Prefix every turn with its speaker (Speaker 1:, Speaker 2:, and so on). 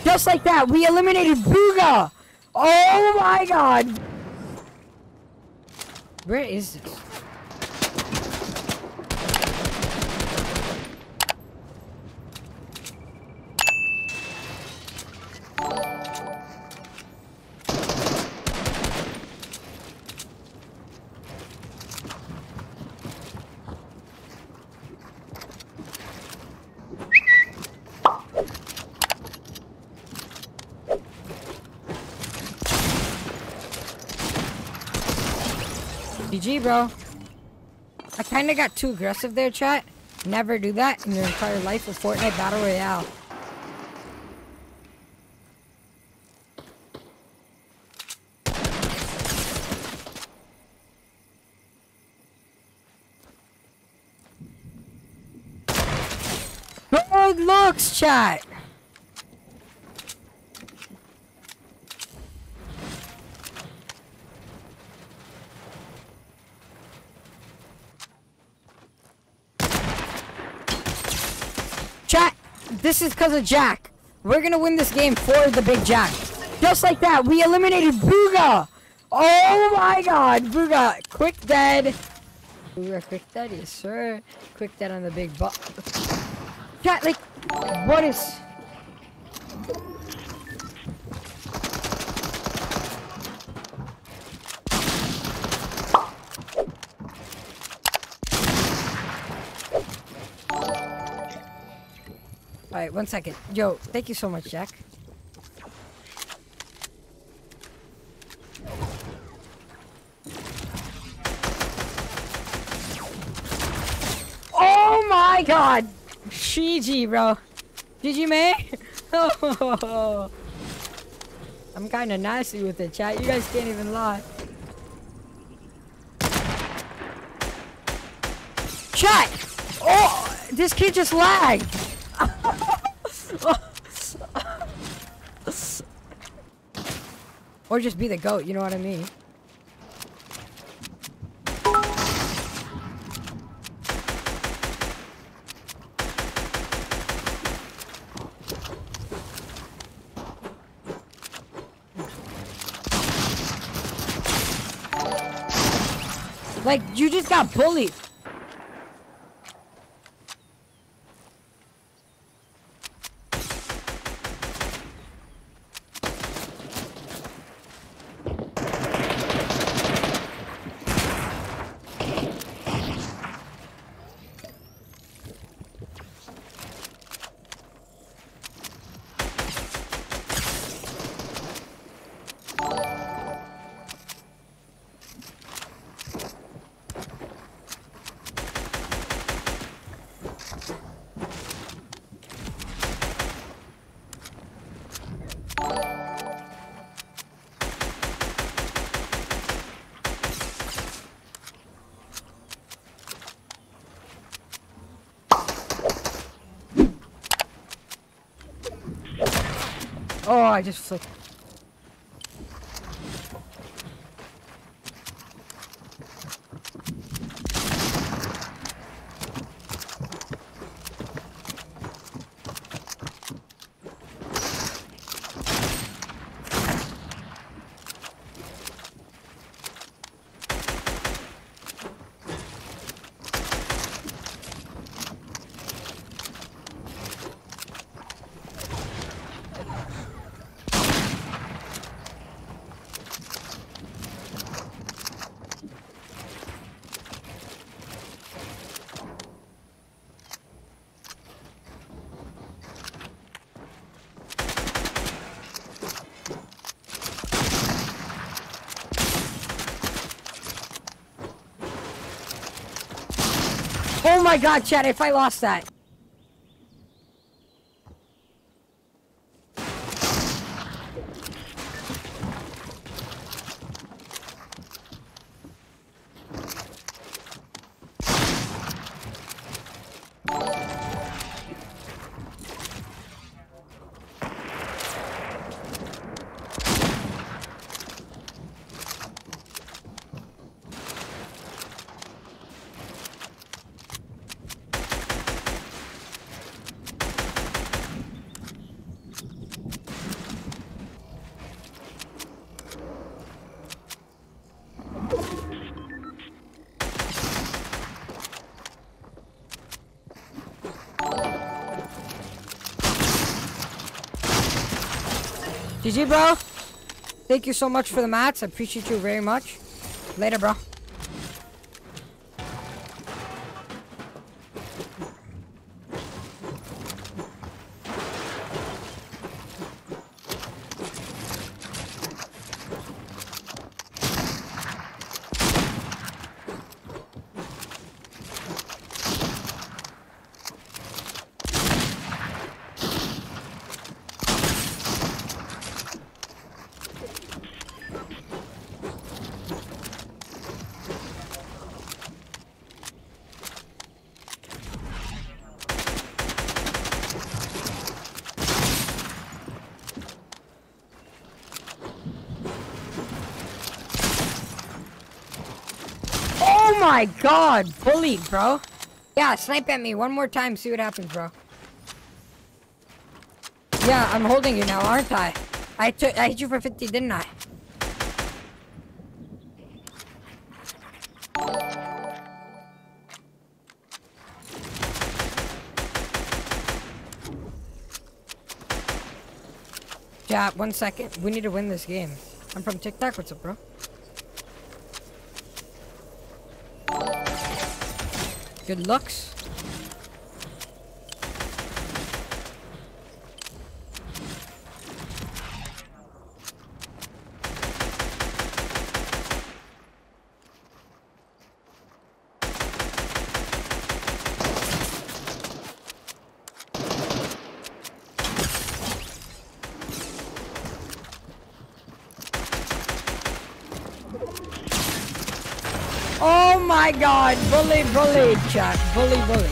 Speaker 1: Just like that, we eliminated Booga! Oh my god! Where is this? GG, bro. I kinda got too aggressive there, chat. Never do that in your entire life with Fortnite Battle Royale. Good looks, chat! Chat, this is because of Jack. We're gonna win this game for the big Jack. Just like that, we eliminated Booga! Oh my god, Booga, quick dead. Booga, quick dead, yes sir. Quick dead on the big butt. Chat, like, what is... Alright, 1 second. Yo, thank you so much, Jack. Oh my god! GG, bro. GG, man. Oh, I'm kinda nasty with it, chat. You guys can't even lie. Chat! Oh, this kid just lagged. Or just be the GOAT, you know what I mean? Like, you just got bullied. Oh, I just flipped. Oh my god, chat, if I lost that. GG, bro. Thank you so much for the mats. I appreciate you very much. Later, bro. Oh my god, bullied, bro. Yeah, snipe at me one more time, see what happens, bro. Yeah, I'm holding you now, aren't I? I hit you for 50, didn't I? Yeah, 1 second. We need to win this game. I'm from TikTok. What's up, bro? Good looks. Oh my god, bully, chat. Bully.